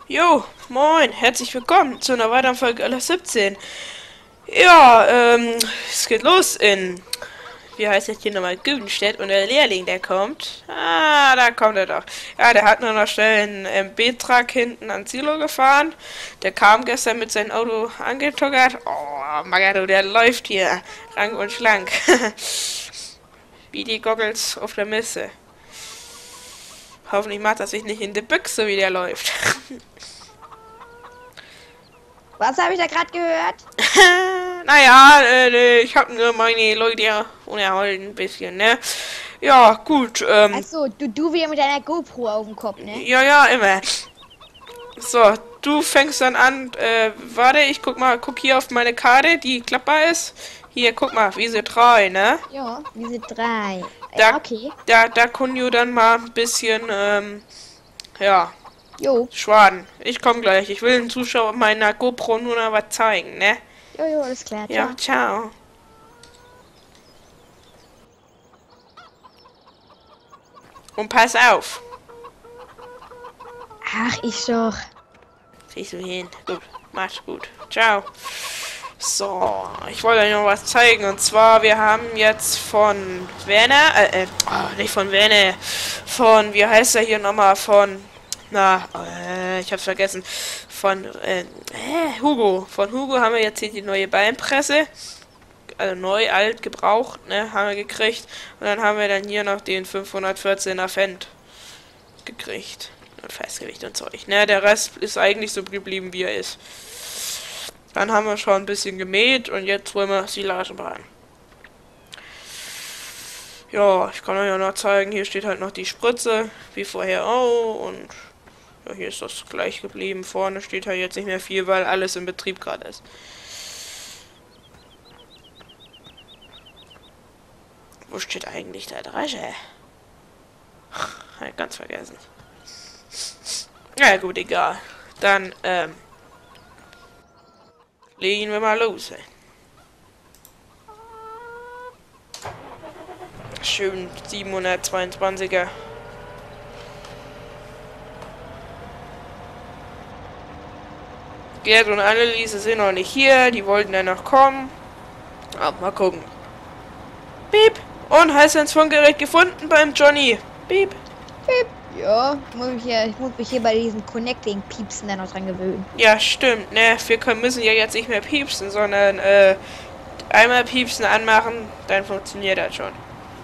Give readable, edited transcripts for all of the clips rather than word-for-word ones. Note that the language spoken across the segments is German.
Jo, moin, herzlich willkommen zu einer weiteren Folge LS17. Ja, es geht los in, wie heißt das hier nochmal, Güdenstedt, und der Lehrling, der kommt. Ah, da kommt er doch. Ja, der hat nur noch schnell einen MB-Truck hinten ans Silo gefahren. Der kam gestern mit seinem Auto angetuckert. Oh, Magado, der läuft hier, rank und schlank. Wie die Goggles auf der Messe. Hoffentlich macht er sich nicht in die Büchse, wie der läuft. Was habe ich da gerade gehört? Naja, ich hab nur meine Leute unterhalten ein bisschen, ne? Ja, gut, Achso, du wieder mit deiner GoPro auf dem Kopf, ne? ja, immer. So, du fängst dann an, warte, ich guck hier auf meine Karte, die klappbar ist. Hier, guck mal, Wiese 3, ne? Ja, diese drei. Ja, Da, okay. da können wir dann mal ein bisschen, ja, Jo, schwaden. Ich komm gleich, ich will den Zuschauern meiner GoPro nur noch was zeigen, ne? jo, alles klar, Ja, ciao. ciao. Und pass auf. Ach, ich doch. Siehst du hin. Gut, mach's gut. Ciao. So, ich wollte euch noch was zeigen. Und zwar, wir haben jetzt von Werner, nicht von Werner, von, wie heißt er hier nochmal, von, ich hab's vergessen, von, Hugo. Von Hugo haben wir jetzt hier die neue Beinpresse. Also neu, alt, gebraucht, ne, haben wir gekriegt. Und dann haben wir dann hier noch den 514er Fendt gekriegt. Und Festgewicht und Zeug. Ne, der Rest ist eigentlich so geblieben, wie er ist. Dann haben wir schon ein bisschen gemäht und jetzt wollen wir Silage machen. Ja, ich kann euch ja noch zeigen, hier steht halt noch die Spritze, wie vorher auch. Und ja, hier ist das gleich geblieben. Vorne steht halt jetzt nicht mehr viel, weil alles in Betrieb gerade ist. Wo steht eigentlich der Drescher? Halt ganz vergessen. Na ja, gut, egal. Dann, legen wir mal los. Ey. Schön 722er. Gerd und Anneliese sind noch nicht hier. Die wollten ja noch kommen. Aber mal gucken. Piep. Und Heißensfunkgerät gefunden beim Johnny. Piep. Piep. Ja, ich muss mich hier bei diesen Connecting-Piepsen dann noch dran gewöhnen. Ja, stimmt, ne? Müssen ja jetzt nicht mehr piepsen, sondern, einmal piepsen anmachen, dann funktioniert das schon.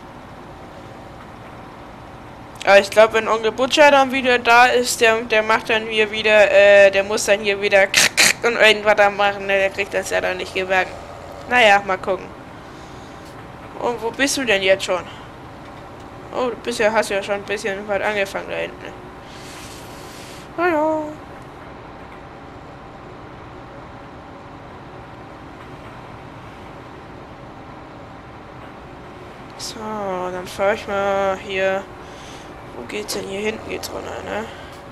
Aber ich glaube, wenn Onkel Butcher dann wieder da ist, der macht dann hier wieder, der muss dann hier wieder und irgendwas da machen, ne? Der kriegt das ja dann nicht gebacken. Naja, mal gucken. Und wo bist du denn jetzt schon? Oh, hast ja schon ein bisschen was angefangen da hinten. Ne? Naja. So, dann fahre ich mal hier. Wo geht's denn hier hinten? Geht's runter, ne?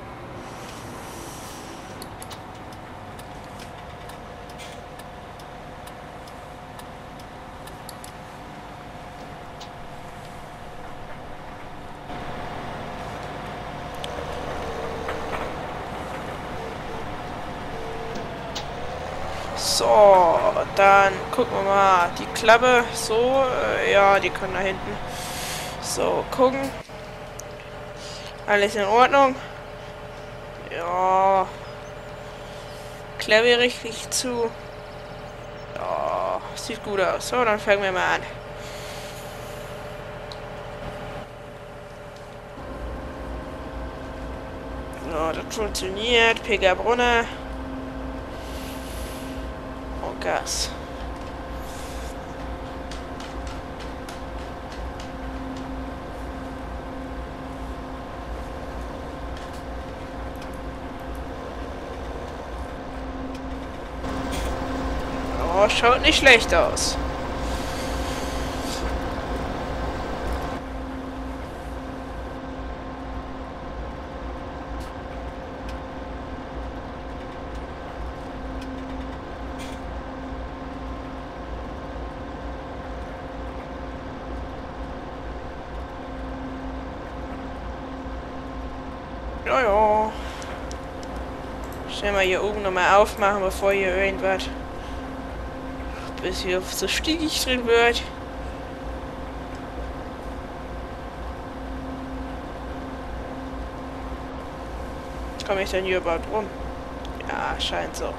So, dann gucken wir mal. Die Klappe, so, ja, die können da hinten. So, gucken. Alles in Ordnung. Ja. Klappe richtig zu. Ja, sieht gut aus. So, dann fangen wir mal an. So, das funktioniert. Pega Brunner. Und Gas. Oh, schaut nicht schlecht aus. Ja, ja. Schnell mal hier oben nochmal aufmachen, bevor hier irgendwas bis hier so stiegig drin wird. Komme ich denn hier überhaupt rum? Ja, scheint so.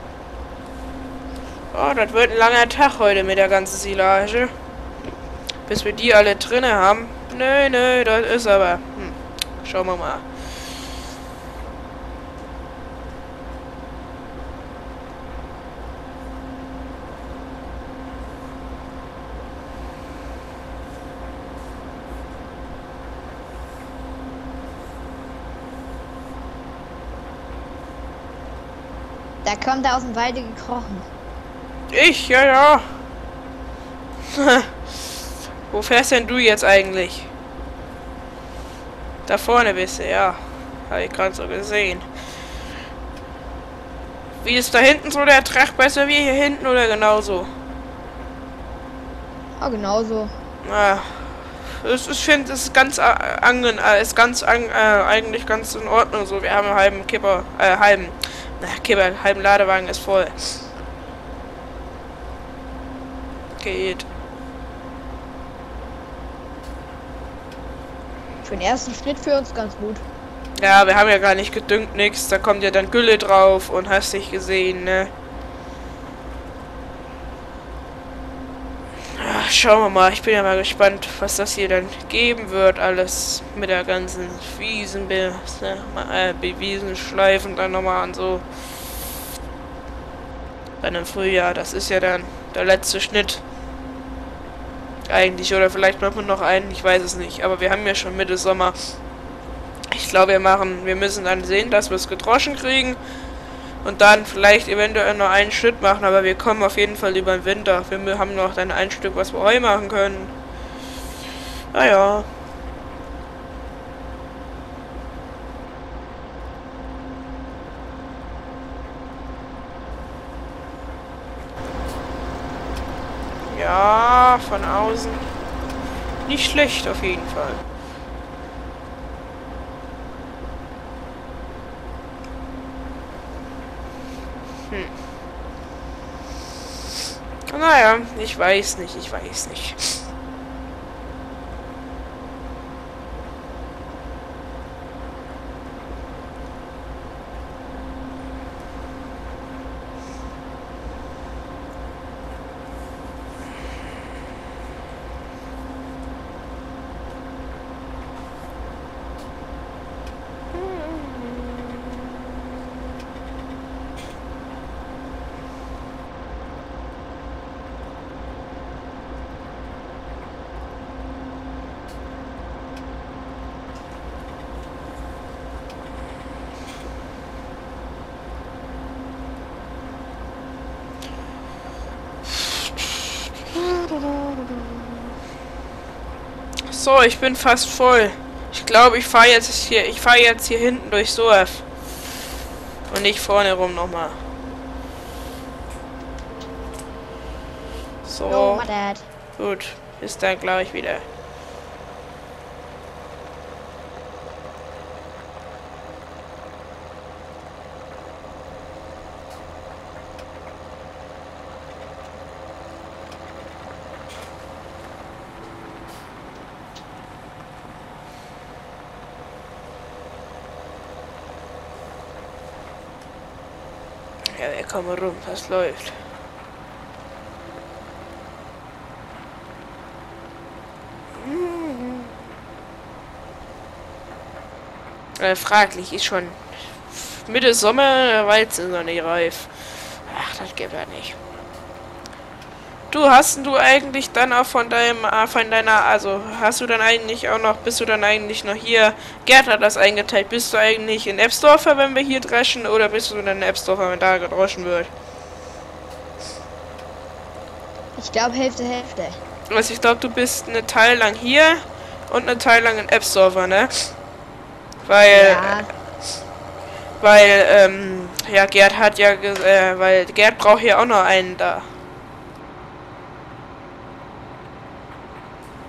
Oh, das wird ein langer Tag heute mit der ganzen Silage. Bis wir die alle drinne haben. Nö, das ist aber... Schauen wir mal. Da kommt er aus dem Walde gekrochen. Ich? Ja. Wo fährst denn du jetzt eigentlich? Da vorne bist du, ja. Habe ich gerade so gesehen. Wie ist da hinten so der Trach besser wie hier hinten oder genauso? Oh, genauso. Ich finde, es ist eigentlich ganz in Ordnung so. Wir haben einen halben halben Ladewagen ist voll. Geht. Für den ersten Schnitt für uns ganz gut. Ja, wir haben ja gar nicht gedüngt, nix. Da kommt ja dann Gülle drauf und hast dich gesehen, ne? Ja, schauen wir mal. Ich bin ja mal gespannt, was das hier dann geben wird. Alles mit der ganzen Wiesenschleifen dann nochmal und so. Dann im Frühjahr. Das ist ja dann der letzte Schnitt. Eigentlich. Oder vielleicht machen wir noch einen. Ich weiß es nicht. Aber wir haben ja schon Mitte Sommer. Ich glaube, wir müssen dann sehen, dass wir es gedroschen kriegen. Und dann vielleicht eventuell noch einen Schritt machen, aber wir kommen auf jeden Fall über den Winter. Wir haben noch dann ein Stück, was wir Heu machen können. Naja. Ja, von außen. Nicht schlecht auf jeden Fall. Naja, ich weiß nicht. So, ich bin fast voll. Ich glaube, ich fahre jetzt hier hinten durchs Dorf. Und nicht vorne rum nochmal. So. Oh, my dad. Gut, bis dann gleich wieder. Ja, wir kommen rum, was läuft. Fraglich, ist schon Mitte Sommer, der Weizen ist noch nicht reif. Ach, das geht ja nicht. Hast du eigentlich dann auch hast du dann eigentlich auch noch, bist du dann eigentlich noch hier, Gerd hat das eingeteilt, bist du eigentlich in Ebsdorfer, wenn wir hier dreschen, oder bist du dann in Ebsdorfer, wenn da gedroschen wird? Ich glaube Hälfte. Also ich glaube, du bist eine Teil lang hier und eine Teil lang in Ebsdorfer, ne? Weil, ja. Gerd hat ja, weil Gerd braucht hier auch noch einen da.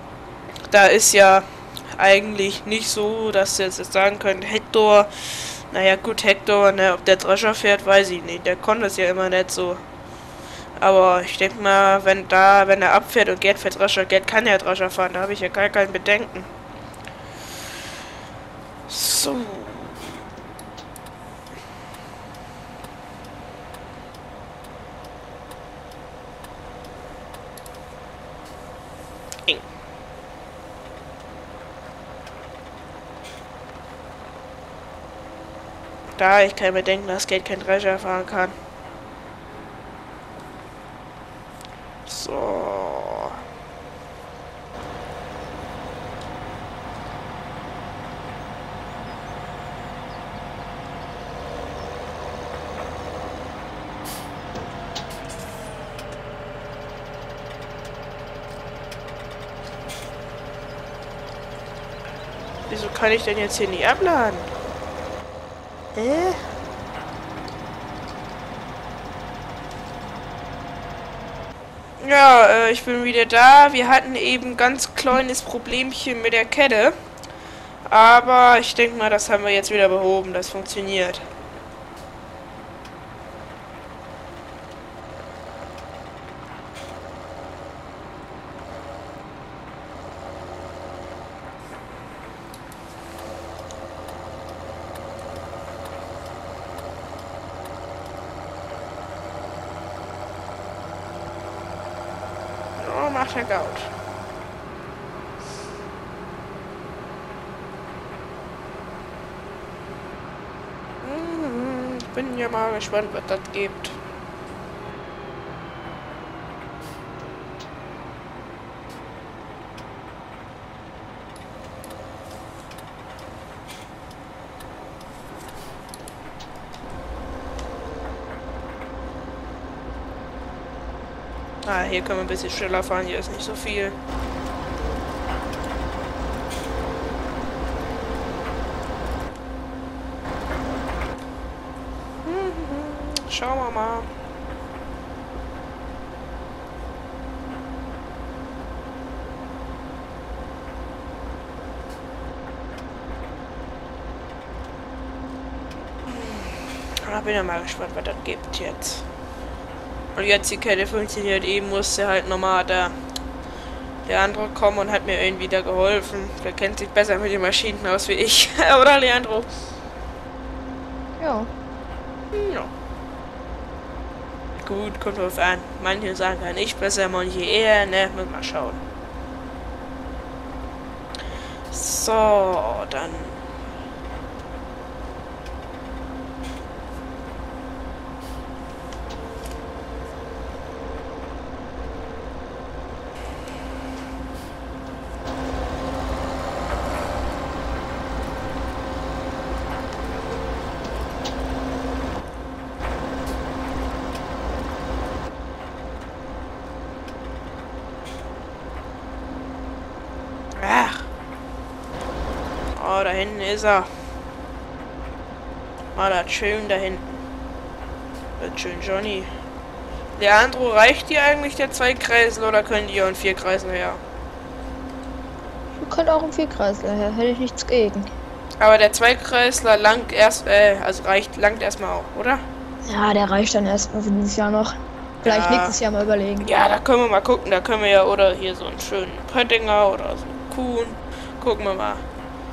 Da ist ja eigentlich nicht so, dass ihr jetzt sagen könnt, Hector, Naja, gut, Hector, ne, ob der Drescher fährt, weiß ich nicht. Der konnte es ja immer nicht so. Aber ich denke mal, wenn er abfährt und Gerd fährt Drescher, Gerd kann ja Drescher fahren, da habe ich ja gar kein Bedenken. So. Eng. Da ich kein Bedenken, dass Gerd kein Drescher fahren kann. So. Wieso kann ich denn jetzt hier nie abladen? Hä? Ja, ich bin wieder da. Wir hatten eben ganz kleines Problemchen mit der Kette. Aber ich denke mal, das haben wir jetzt wieder behoben. Das funktioniert. Oh, macht er Gaut. Ich bin ja mal gespannt, was das gibt. Ah, hier können wir ein bisschen schneller fahren, hier ist nicht so viel. Schauen wir mal. Bin ja mal gespannt, was das gibt jetzt. Und jetzt die Kette funktioniert, eben musste halt nochmal der andere kommen und hat mir irgendwie da geholfen. Der kennt sich besser mit den Maschinen aus wie ich. Oder, Leandro? Ja. Ja. Gut, kommt drauf an. Manche sagen kann ich besser, manche eher, ne? Müssen wir mal schauen. So, dann. Ach. Oh, da hinten ist er. Ah, das schön da hinten. Das schön Johnny. Leandro, reicht dir eigentlich der Zweikreisel oder können die auch einen Vierkreisel her? Wir können auch im Vierkreisler her, hätte ich nichts gegen. Aber der Zweikreisler langt langt erstmal auch, oder? Ja, der reicht dann erstmal für dieses Jahr noch. Vielleicht Ja. nächstes Jahr mal überlegen. Ja, da können wir mal gucken. Da können wir ja, oder hier so einen schönen Pöttinger oder so einen Kuhn. Gucken wir mal.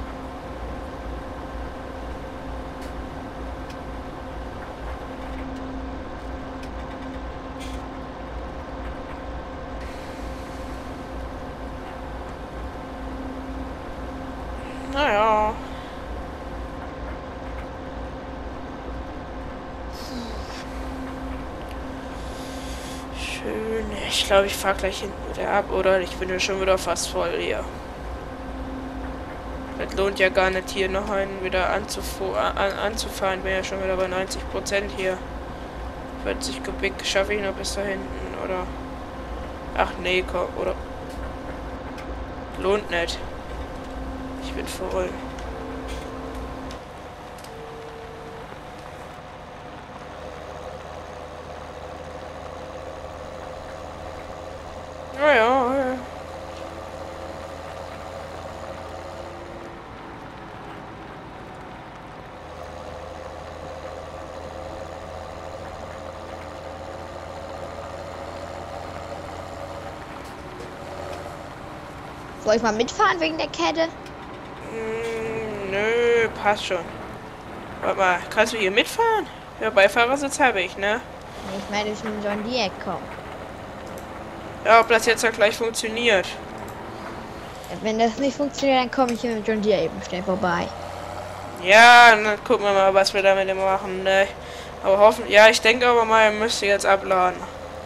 Naja. Schön. Ich glaube, ich fahre gleich hinten wieder ab, oder? Ich bin ja schon wieder fast voll hier. Das lohnt ja gar nicht, hier noch einen wieder anzufahren. Bin ja schon wieder bei 90% hier. 40 Kubik schaffe ich noch bis da hinten, oder? Ach nee, komm, oder? Lohnt nicht. Ich bin voll. Naja. Soll ich mal mitfahren wegen der Kette? Nö, passt schon. Warte mal, kannst du hier mitfahren? Ja, Beifahrersitz habe ich, ne? Nee, ich meine, ich bin John Deere gekommen. Ja, ob das jetzt ja gleich funktioniert. Ja, wenn das nicht funktioniert, dann komme ich hier mit John Deere eben schnell vorbei. Ja, dann gucken wir mal, was wir damit machen, ne? Aber hoffen, ja, ich denke aber mal, er müsste jetzt abladen.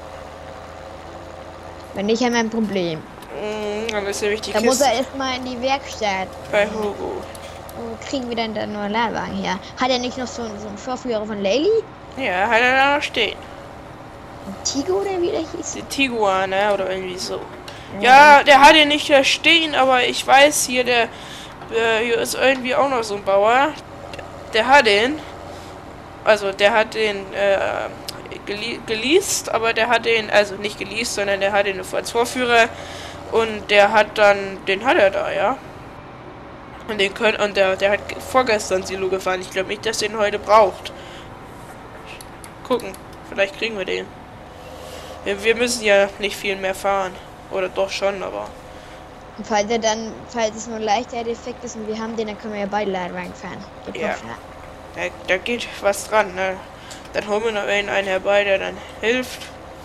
Wenn nicht, haben wir ein Problem. Dann ist nämlich die Da Kiste muss er erstmal in die Werkstatt. bei Hugo. Wo kriegen wir denn den neuen Ladewagen her? Hat er nicht noch so einen Vorführer von Laylee? Ja, hat er da noch stehen. Ein Tigo oder wie der hieß? Die Tiguan, ne? Oder irgendwie so. Ja, der hat ihn nicht da stehen, aber ich weiß hier, hier ist irgendwie auch noch so ein Bauer. Der hat den. Also der hat den geleast, aber der hat den, also nicht geleast, sondern der hat den als Vorführer und der hat dann, den hat er da, ja. Und der hat vorgestern Silo gefahren. Ich glaube nicht, dass den heute braucht. Gucken, vielleicht kriegen wir den. Wir müssen ja nicht viel mehr fahren. Oder doch schon, aber. Und falls es nur ein leichter Defekt ist und wir haben den, dann können wir ja beide Ladewagen fahren. Geht Ja. doch, ja. Da geht was dran, ne? Dann holen wir noch einen herbei, der dann hilft.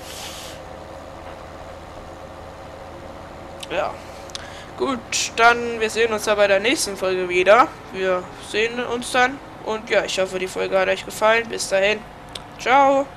Ja. Gut, dann wir sehen uns ja bei der nächsten Folge wieder. Wir sehen uns dann. Und ja, ich hoffe, die Folge hat euch gefallen. Bis dahin. Ciao.